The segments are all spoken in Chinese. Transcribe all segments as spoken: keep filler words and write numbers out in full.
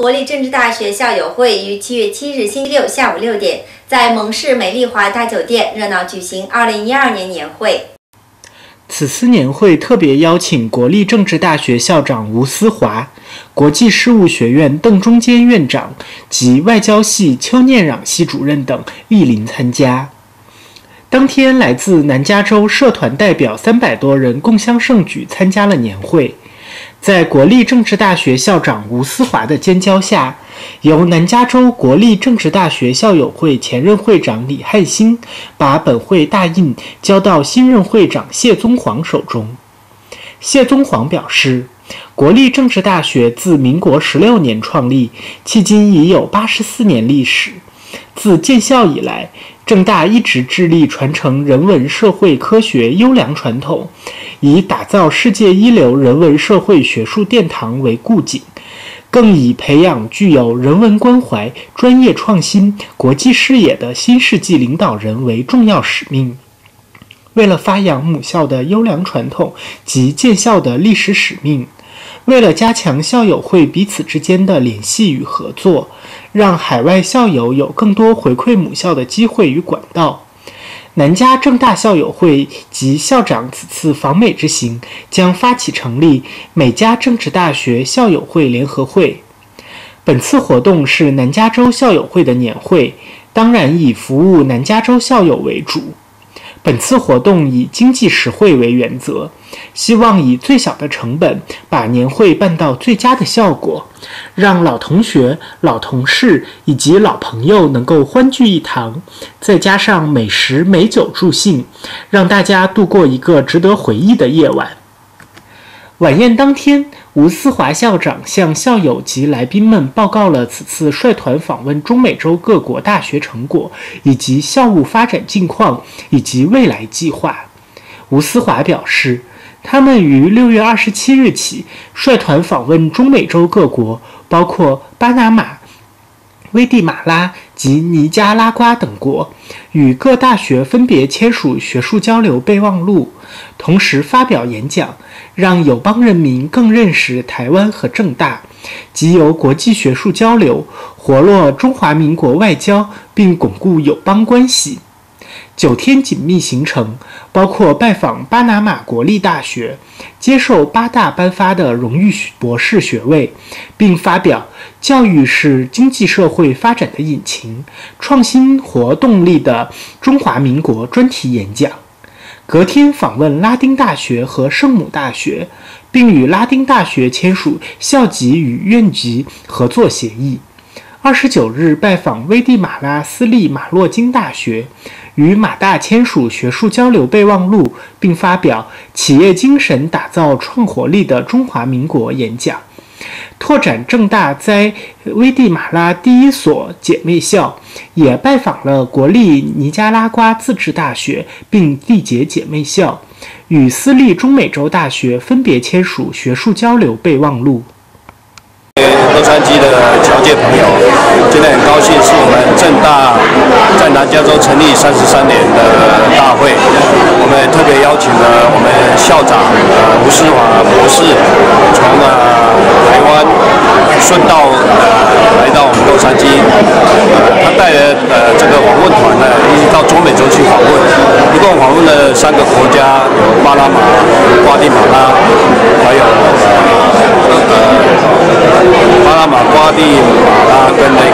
国立政治大学校友会于七月七日星期六下午六点，在蒙市美丽华大酒店热闹举行二零一二年年会。 此次年会特别邀请国立政治大学校长吴思华、国际事务学院邓中坚院长及外交系邱念壤系主任等莅临参加。当天，来自南加州社团代表三百多人共襄盛举参加了年会。在国立政治大学校长吴思华的监教下，由南加州国立政治大学校友会前任会长李汉兴把本会大印交到新任会长谢宗煌手中。谢宗煌表示，国立政治大学自民国十六年创立，迄今已有八十四年历史。自建校以来，政大一直致力传承人文社会科学优良传统，以打造世界一流人文社会学术殿堂为顾景，更以培养具有人文关怀、专业创新、国际视野的新世纪领导人为重要使命。为了发扬母校的优良传统及建校的历史使命，为了加强校友会彼此之间的联系与合作，让海外校友有更多回馈母校的机会与管道，南加政大校友会及校长此次访美之行将发起成立美加政治大学校友会联合会。本次活动是南加州校友会的年会，当然以服务南加州校友为主。本次活动以经济实惠为原则，希望以最小的成本把年会办到最佳的效果，让老同学、老同事以及老朋友能够欢聚一堂，再加上美食美酒助兴，让大家度过一个值得回忆的夜晚。晚宴当天，吴思华校长向校友及来宾们报告了此次率团访问中美洲各国大学成果，以及校务发展近况以及未来计划。吴思华表示，他们于六月二十七日起率团访问中美洲各国，包括巴拿马、危地马拉及尼加拉瓜等国，与各大学分别签署学术交流备忘录，同时发表演讲，让友邦人民更认识台湾和政大，藉由国际学术交流，活络中华民国外交，并巩固友邦关系。九天紧密行程包括拜访巴拿马国立大学，接受八大颁发的荣誉博士学位，并发表教育是经济社会发展的引擎，创新活动力的中华民国专题演讲。隔天访问拉丁大学和圣母大学，并与拉丁大学签署校级与院级合作协议。二十九日拜访危地马拉私立马洛金大学，与马大签署学术交流备忘录，并发表企业精神打造创活力的中华民国演讲。拓展政大在危地马拉第一所姐妹校，也拜访了国立尼加拉瓜自治大学，并缔结姐妹校，与私立中美洲大学分别签署学术交流备忘录。 洛杉矶的侨界朋友，今天很高兴是我们政大在南加州成立三十三年的大会，我们特别邀请了我们校长呃吴思华博士，从呃台湾顺道呃来到我们洛杉矶，呃他带了呃这个访问团呢，一直到中美洲去访问，一共访问了三个国家，有巴拿马、瓜地马拉，还有呃巴拿马、瓜地马拉跟那个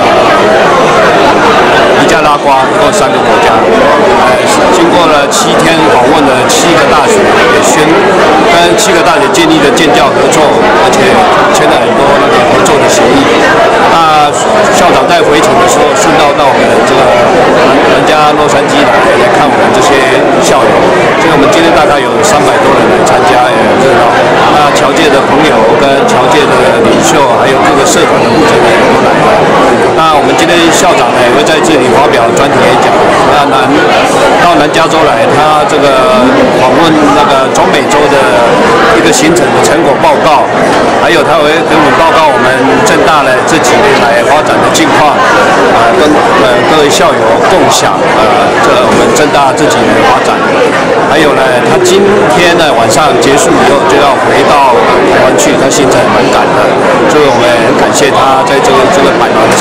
尼加拉瓜，一共三个国家。呃，经过了七天访问了七个大学，也宣跟七个大学建立了建教合作，而且签了很多那个合作的协议。那校长在回程的时候，顺道到我们这个南加洛杉矶来来看我们这些校友，所以我们今天大概有三百多人来参加，也很热闹。那侨界的朋友跟侨界的领袖，还有各个社团的负责人也都来了。那我们今天校长呢也会在这里发表专题演讲。那南到南加州来，他这个访问那个中美洲的一个行程的成果报告，还有他会给我们报告我们政大呢这几年来发展的近况，啊、呃，跟呃各位校友共享呃这我们政大这几年的发展。 还有呢，他今天呢晚上结束以后就要回到台湾去，他行程蛮赶的，所以我们很感谢他在这个这个百忙